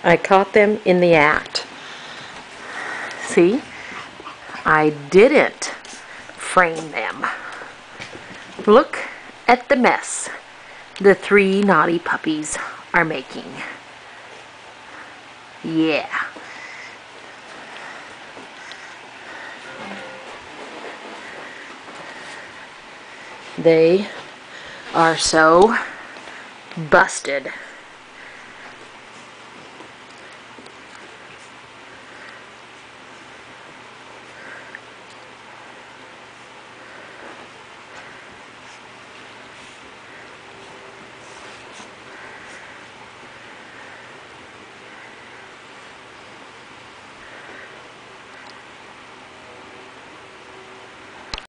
I caught them in the act. See? I didn't frame them. Look at the mess the three naughty puppies are making. Yeah. They are so busted.